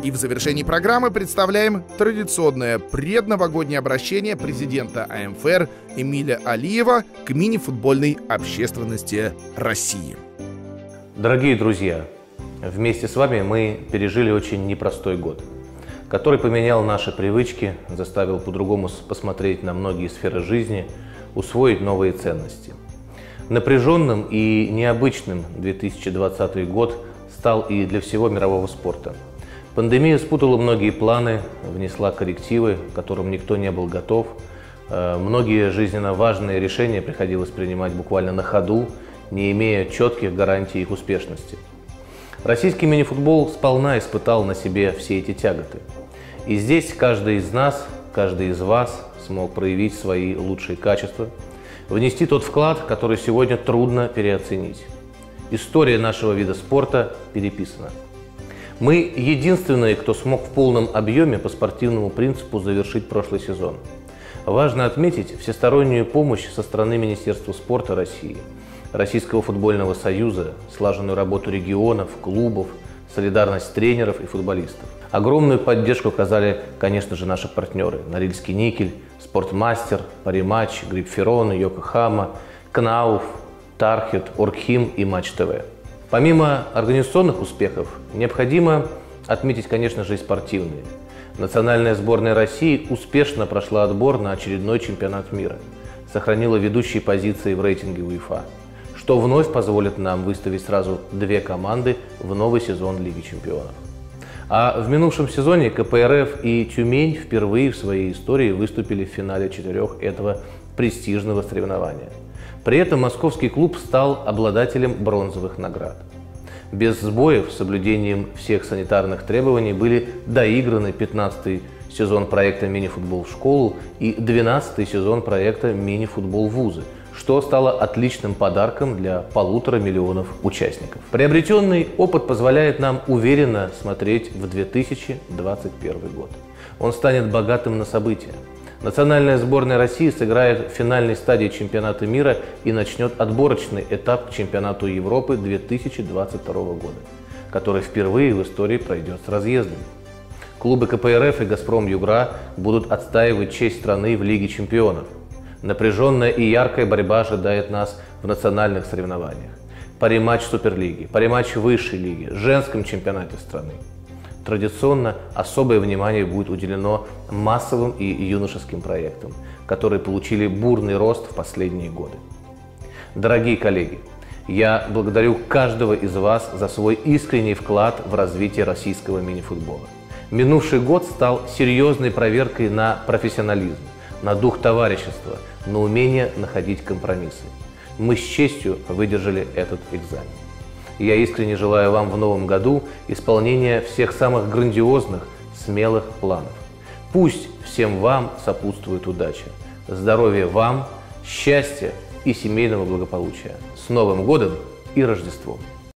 И в завершении программы представляем традиционное предновогоднее обращение президента АМФР Эмиля Алиева к мини-футбольной общественности России. Дорогие друзья, вместе с вами мы пережили очень непростой год, который поменял наши привычки, заставил по-другому посмотреть на многие сферы жизни, усвоить новые ценности. Напряженным и необычным 2020 год стал и для всего мирового спорта. Пандемия спутала многие планы, внесла коррективы, к которым никто не был готов. Многие жизненно важные решения приходилось принимать буквально на ходу, не имея четких гарантий их успешности. Российский мини-футбол сполна испытал на себе все эти тяготы. И здесь каждый из нас, каждый из вас смог проявить свои лучшие качества, внести тот вклад, который сегодня трудно переоценить. История нашего вида спорта переписана. Мы единственные, кто смог в полном объеме по спортивному принципу завершить прошлый сезон. Важно отметить всестороннюю помощь со стороны Министерства спорта России, Российского футбольного союза, слаженную работу регионов, клубов, солидарность тренеров и футболистов. Огромную поддержку оказали, конечно же, наши партнеры: Норильский никель, Спортмастер, Париматч, Грипферон, Йокохама, Кнауф, Тархет, Оргхим и Матч ТВ. Помимо организационных успехов, необходимо отметить, конечно же, и спортивные. Национальная сборная России успешно прошла отбор на очередной чемпионат мира, сохранила ведущие позиции в рейтинге УЕФА, что вновь позволит нам выставить сразу две команды в новый сезон Лиги чемпионов. А в минувшем сезоне КПРФ и Тюмень впервые в своей истории выступили в финале четырех этого престижного соревнования. При этом московский клуб стал обладателем бронзовых наград. Без сбоев, с соблюдением всех санитарных требований, были доиграны 15-й сезон проекта «Мини-футбол в школу» и 12-й сезон проекта «Мини-футбол в вузы», что стало отличным подарком для 1,5 миллиона участников. Приобретенный опыт позволяет нам уверенно смотреть в 2021 год. Он станет богатым на события. Национальная сборная России сыграет в финальной стадии чемпионата мира и начнет отборочный этап к чемпионату Европы 2022 года, который впервые в истории пройдет с разъездами. Клубы КПРФ и «Газпром-Югра» будут отстаивать честь страны в Лиге чемпионов. Напряженная и яркая борьба ожидает нас в национальных соревнованиях: Париматч Суперлиги, Париматч Высшей лиги, женском чемпионате страны. Традиционно особое внимание будет уделено массовым и юношеским проектам, которые получили бурный рост в последние годы. Дорогие коллеги, я благодарю каждого из вас за свой искренний вклад в развитие российского мини-футбола. Минувший год стал серьезной проверкой на профессионализм, на дух товарищества, на умение находить компромиссы. Мы с честью выдержали этот экзамен. Я искренне желаю вам в новом году исполнения всех самых грандиозных, смелых планов. Пусть всем вам сопутствует удача, здоровья вам, счастья и семейного благополучия. С Новым годом и Рождеством!